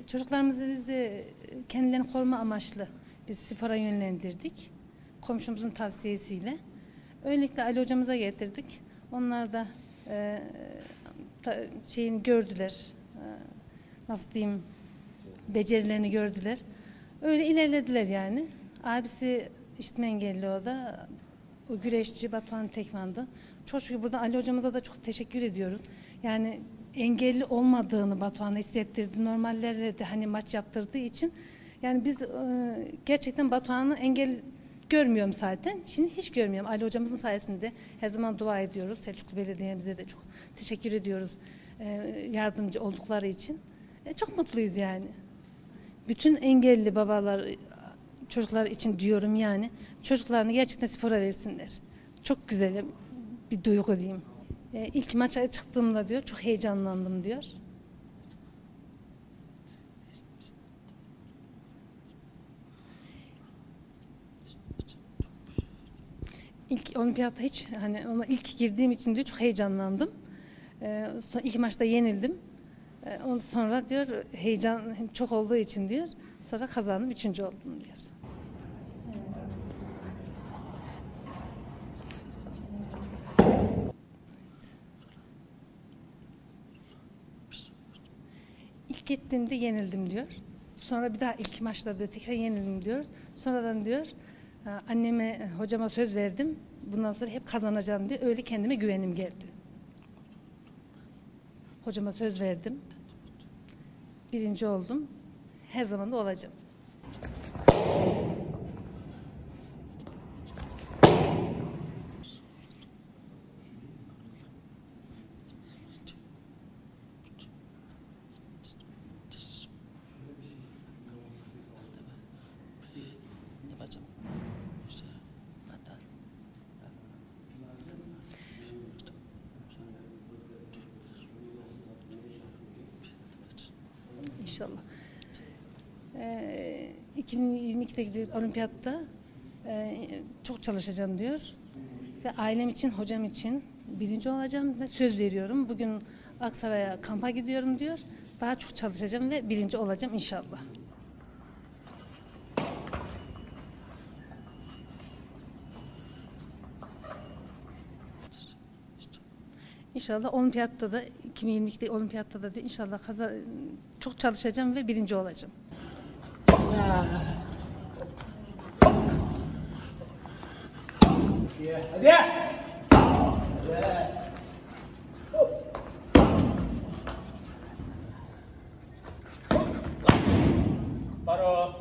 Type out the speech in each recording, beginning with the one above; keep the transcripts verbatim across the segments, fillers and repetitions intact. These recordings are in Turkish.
Çocuklarımızı biz de kendilerini koruma amaçlı biz spora yönlendirdik. Komşumuzun tavsiyesiyle. Öylelikle Ali hocamıza getirdik. Onlar da e, ta, şeyini gördüler. E, nasıl diyeyim? Becerilerini gördüler. Öyle ilerlediler yani. Abisi işitme engelli o da. O güreşçi Batuhan Tekvando. Çok şükür burada Ali hocamıza da çok teşekkür ediyoruz. Yani engelli olmadığını Batuhan'a hissettirdi. Normallerle de hani maç yaptırdığı için. Yani biz e, gerçekten Batuhan'ı engel görmüyorum zaten. Şimdi hiç görmüyorum. Ali hocamızın sayesinde her zaman dua ediyoruz. Selçuklu Belediye'mize de çok teşekkür ediyoruz. E, yardımcı oldukları için. E, çok mutluyuz yani. Bütün engelli babalar, çocuklar için diyorum yani. Çocuklarını gerçekten spora versinler. Çok güzel bir duygu diyeyim. E, ilk maça çıktığımda diyor çok heyecanlandım diyor. İlk olimpiyatta hiç hani ona ilk girdiğim için diyor çok heyecanlandım. E, sonra ilk maçta yenildim. E, ondan sonra diyor heyecan çok olduğu için diyor sonra kazandım üçüncü oldum diyor. İlk gittiğimde yenildim diyor. Sonra bir daha ilk maçta diyor tekrar yenildim diyor. Sonradan diyor anneme, hocama söz verdim. Bundan sonra hep kazanacağım diye öyle kendime güvenim geldi. Hocama söz verdim. Birinci oldum. Her zaman da olacağım. İnşallah. Ee, iki bin yirmi ikideki olimpiyatta e, çok çalışacağım diyor. Ve ailem için, hocam için birinci olacağım ve söz veriyorum. Bugün Aksaray'a kampa gidiyorum diyor. Daha çok çalışacağım ve birinci olacağım inşallah. İnşallah olimpiyatta da iki bin yirmi ikide olimpiyatta da inşallah kazan, çok çalışacağım ve birinci olacağım. Hadi. Baro.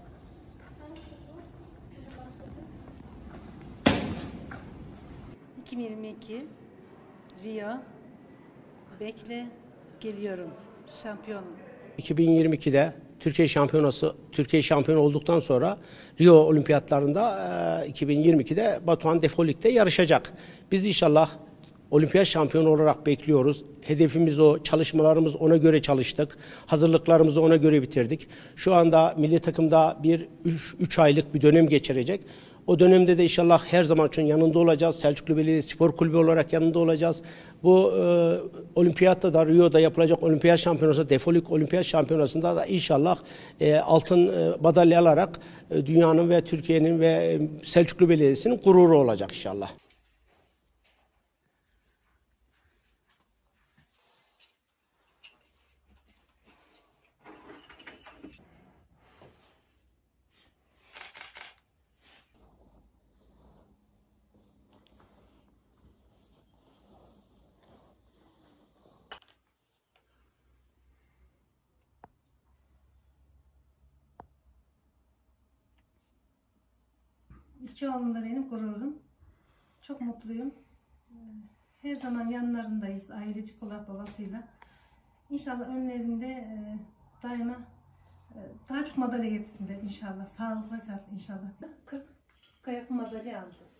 iki bin yirmi iki Rio bekle geliyorum şampiyonum. iki bin yirmi ikide Türkiye şampiyonası Türkiye şampiyonu olduktan sonra Rio Olimpiyatlarında iki bin yirmi ikide Batuhan Defolik'te yarışacak. Biz inşallah olimpiyat şampiyonu olarak bekliyoruz. Hedefimiz o, çalışmalarımız ona göre çalıştık. Hazırlıklarımızı ona göre bitirdik. Şu anda milli takımda bir üç aylık bir dönem geçirecek. O dönemde de inşallah her zaman için yanında olacağız. Selçuklu Belediye Spor Kulübü olarak yanında olacağız. Bu e, olimpiyatta da Rio'da yapılacak olimpiyat şampiyonası, Defolik olimpiyat şampiyonasında da inşallah e, altın e, madalya alarak e, dünyanın ve Türkiye'nin ve e, Selçuklu Belediyesi'nin gururu olacak inşallah. İki oğlum da benim gururum. Çok mutluyum. Her zaman yanlarındayız ailecik olarak babasıyla. İnşallah önlerinde e, daima e, daha çok madalya getirsinler inşallah. Sağlık ve sağlık inşallah. kırk kayak madalya aldı.